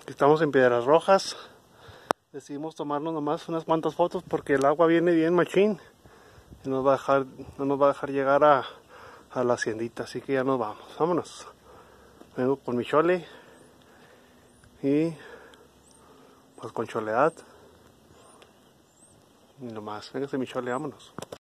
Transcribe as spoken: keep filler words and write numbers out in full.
Estamos en Piedras Rojas. Decidimos tomarnos nomás unas cuantas fotos porque el agua viene bien machín y nos va a dejar, no nos va a dejar llegar a, a la haciendita, así que ya nos vamos. Vámonos. Vengo con mi chole y pues con cholead y nomás. Véngase mi chole, vámonos.